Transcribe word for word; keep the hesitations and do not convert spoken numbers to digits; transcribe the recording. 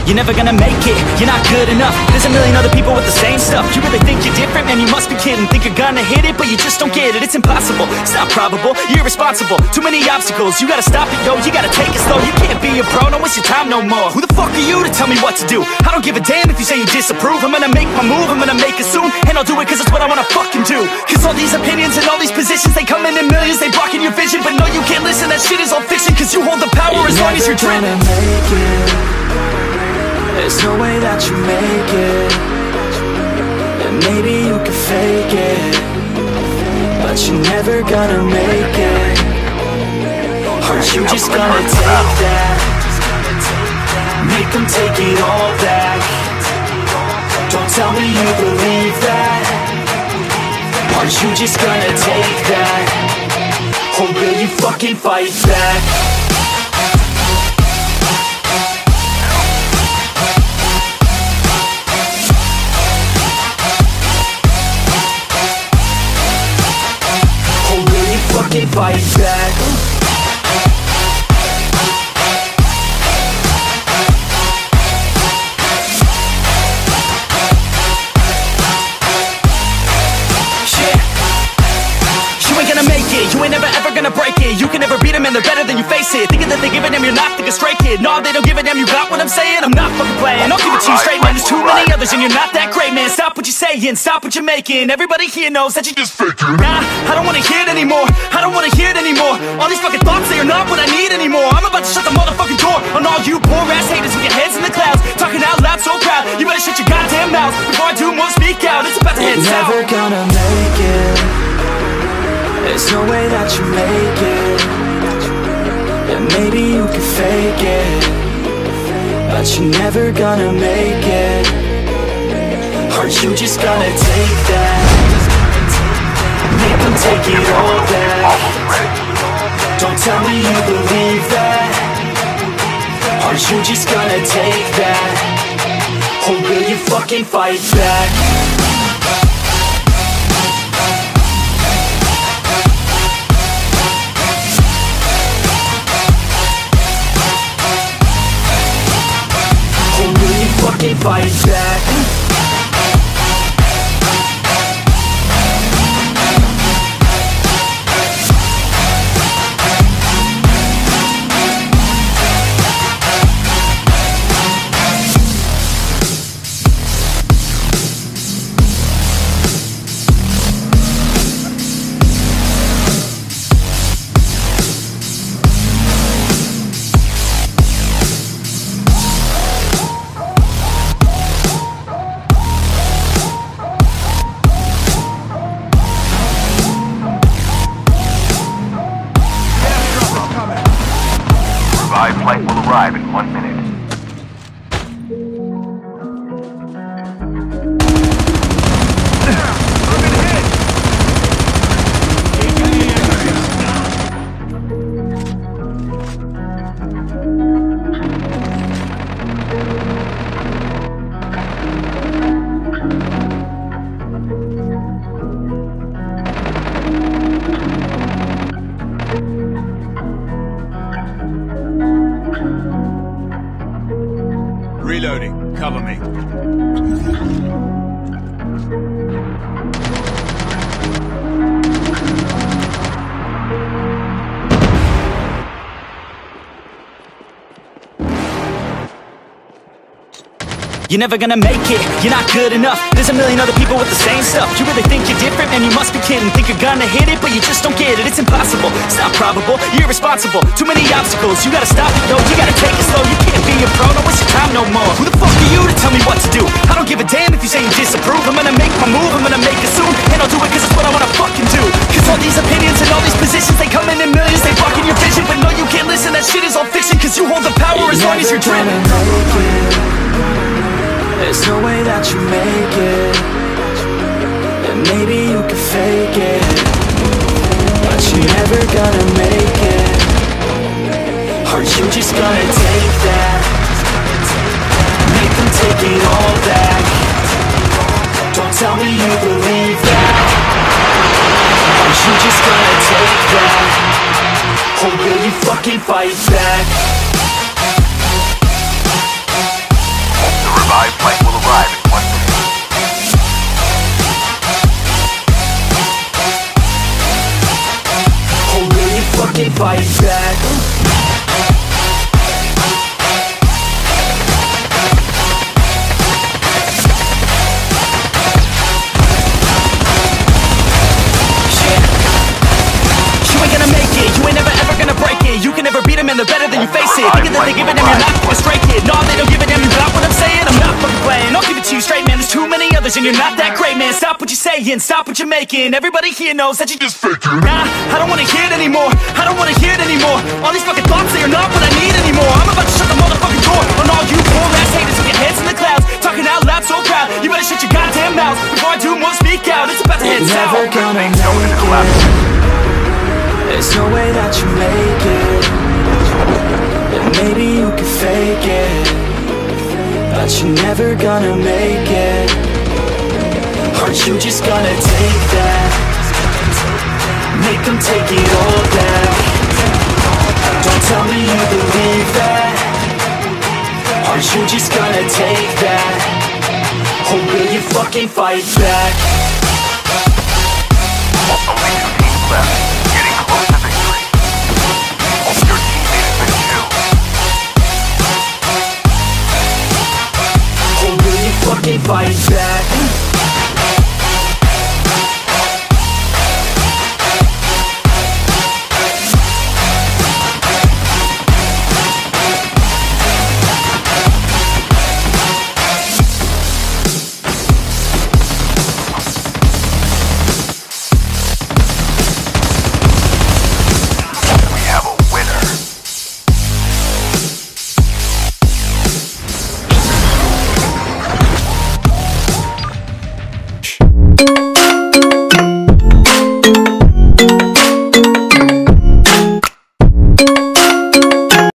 You're never gonna make it, you're not good enough. There's a million other people with the same stuff. You really think you're different? Man, you must be kidding. Think you're gonna hit it, but you just don't get it. It's impossible, it's not probable, you're irresponsible. Too many obstacles, you gotta stop it, yo. You gotta take it slow, you can't be a pro. Don't waste your time no more. Who the fuck are you to tell me what to do? I don't give a damn if you say you disapprove. I'm gonna make my move, I'm gonna make it soon. And I'll do it cause it's what I wanna fucking do. Cause all these opinions and all these positions, they come in in millions, they blocking your vision. But no, you can't listen, that shit is all fiction. Cause you hold the power as long as you're dreaming. Make it. There's no way that you make it. And maybe you can fake it, but you're never gonna make it. Aren't you just gonna take that? Make them take it all back. Don't tell me you believe that. Aren't you just gonna take that? Or will you fucking fight back? Fucking fight back. Shit. You ain't gonna make it, you ain't never ever gonna break it. You can never beat them and they're better than you face it. Thinking that they give a damn, you're not, think a straight kid. No, they don't give a damn, you got what I'm saying? I'm not fucking playing, I'll give it to you straight, man. There's too many others and you're not that great, man. Stop what you're saying, stop what you're making. Everybody here knows that you just faking. Nah, I don't wanna hear it anymore, I don't wanna hear it anymore. All these fucking thoughts, they are not what I need anymore. I'm about to shut the motherfucking door on all you poor ass haters with your heads in the clouds, talking out loud so proud. You better shut your goddamn mouth before I do more, speak out. It's about to head south. You're never gonna make it. There's no way that you make it. And maybe you can fake it, but you're never gonna make it. Aren't you just gonna take that? Make them take it all back. Don't tell me you believe that. Aren't you just gonna take that? Or will you fucking fight back? Fucking fight back. Revived flight will arrive in one minute. Reloading. Cover me. You're never gonna make it, you're not good enough. There's a million other people with the same stuff. You really think you're different? Man, you must be kidding. Think you're gonna hit it, but you just don't get it. It's impossible, it's not probable, you're irresponsible. Too many obstacles, you gotta stop it, yo. You gotta take it slow, you can't be a pro. Don't waste your time no more. Who the fuck are you to tell me what to do? I don't give a damn if you say you disapprove. I'm gonna make my move, I'm gonna make it soon. And I'll do it cause it's what I wanna fucking do. Cause all these opinions and all these positions, they come in in millions, they blocking your vision. But no, you can't listen, that shit is all fiction. Cause you hold the power as long as you're dreaming. There's no way that you make it. And maybe you can fake it, but you're never gonna make it. Aren't you just gonna take that? Make them take it all back. Don't tell me you believe that. Aren't you just gonna take that? Or will you fucking fight back? than you face it. Thinking that they give a damn, you're not a stray kid. No, they don't give a damn, you got what I'm saying. I'm not fucking playing, I'll give it to you straight, man. There's too many others and you're not that great, man. Stop what you're saying, stop what you're making. Everybody here knows that you just faking. Nah, I don't wanna hear it anymore, I don't wanna hear it anymore. All these fucking thoughts, they are not what I need anymore. I'm about to shut the motherfucking door on all you poor ass haters with your heads in the clouds, talking out loud so proud. You better shut your goddamn mouth before I do more speak out. It's about to head south. Never gonna make it. There's no way that you make it. And maybe you can fake it, but you're never gonna make it. Aren't you just gonna take that? Make them take it all back. Don't tell me you believe that. Aren't you just gonna take that? Or will you fucking fight back? Only two teams left. Getting close to victory. Your teammate has been killed. Or will you fucking fight back? We have a winner.